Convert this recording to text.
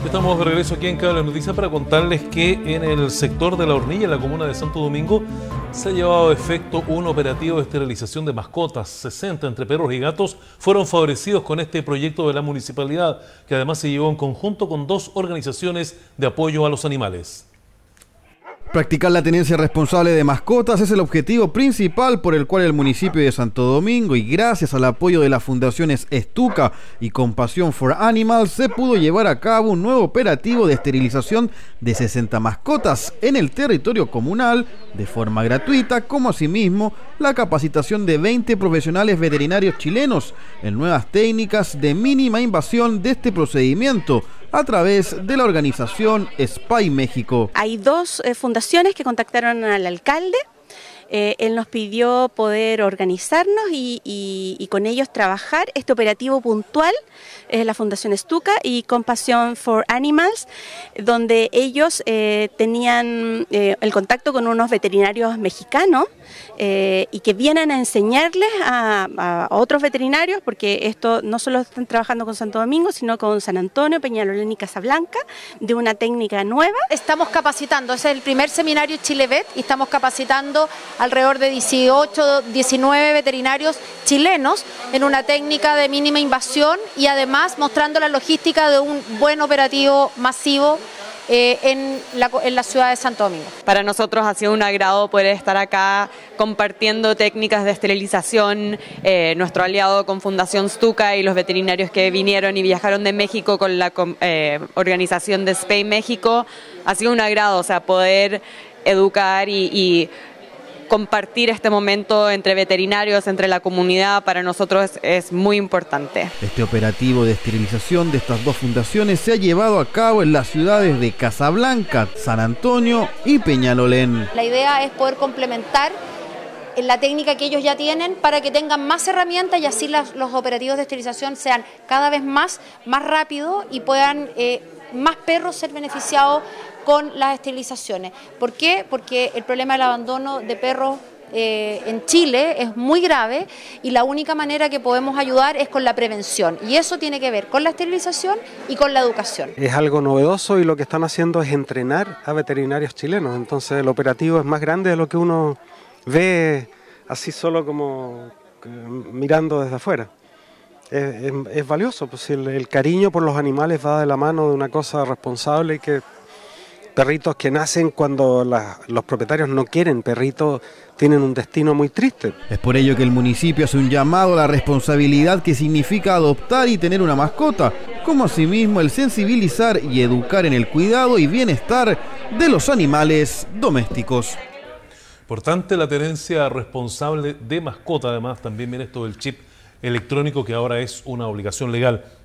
Estamos de regreso aquí en Cable Noticias para contarles que en el sector de La Hornilla, en la comuna de Santo Domingo, se ha llevado a efecto un operativo de esterilización de mascotas. 60 entre perros y gatos fueron favorecidos con este proyecto de la municipalidad, que además se llevó en conjunto con 2 organizaciones de apoyo a los animales. Practicar la tenencia responsable de mascotas es el objetivo principal por el cual el municipio de Santo Domingo, y gracias al apoyo de las fundaciones Estuca y Compassion for Animals, se pudo llevar a cabo un nuevo operativo de esterilización de 60 mascotas en el territorio comunal de forma gratuita, como asimismo la capacitación de 20 profesionales veterinarios chilenos en nuevas técnicas de mínima invasión de este procedimiento, a través de la organización SPAY México. Hay 2 fundaciones que contactaron al alcalde. Él nos pidió poder organizarnos y con ellos trabajar este operativo puntual, la Fundación Estuca y Compassion for Animals, donde ellos tenían el contacto con unos veterinarios mexicanos y que vienen a enseñarles a otros veterinarios, porque esto no solo están trabajando con Santo Domingo, sino con San Antonio, Peñalolén y Casablanca, de una técnica nueva. Estamos capacitando, es el primer seminario Chilevet y estamos capacitando alrededor de 18, 19 veterinarios chilenos en una técnica de mínima invasión y además mostrando la logística de un buen operativo masivo en la ciudad de Santo Domingo. Para nosotros ha sido un agrado poder estar acá compartiendo técnicas de esterilización, nuestro aliado con Fundación Estuca y los veterinarios que vinieron y viajaron de México con la organización de SPAY México. Ha sido un agrado, o sea, poder educar y compartir este momento entre veterinarios, entre la comunidad, para nosotros es muy importante. Este operativo de esterilización de estas 2 fundaciones se ha llevado a cabo en las ciudades de Casablanca, San Antonio y Peñalolén. La idea es poder complementar la técnica que ellos ya tienen para que tengan más herramientas y así los operativos de esterilización sean cada vez más rápidos y puedan más perros ser beneficiados con las esterilizaciones. ¿Por qué? Porque el problema del abandono de perros en Chile es muy grave y la única manera que podemos ayudar es con la prevención, y eso tiene que ver con la esterilización y con la educación. Es algo novedoso y lo que están haciendo es entrenar a veterinarios chilenos, entonces el operativo es más grande de lo que uno ve así solo como mirando desde afuera. Es valioso, pues el cariño por los animales va de la mano de una cosa responsable, que perritos que nacen cuando los propietarios no quieren perritos tienen un destino muy triste. Es por ello que el municipio hace un llamado a la responsabilidad que significa adoptar y tener una mascota, como asimismo el sensibilizar y educar en el cuidado y bienestar de los animales domésticos. Importante la tenencia responsable de mascota, además también viene esto del chip electrónico, que ahora es una obligación legal.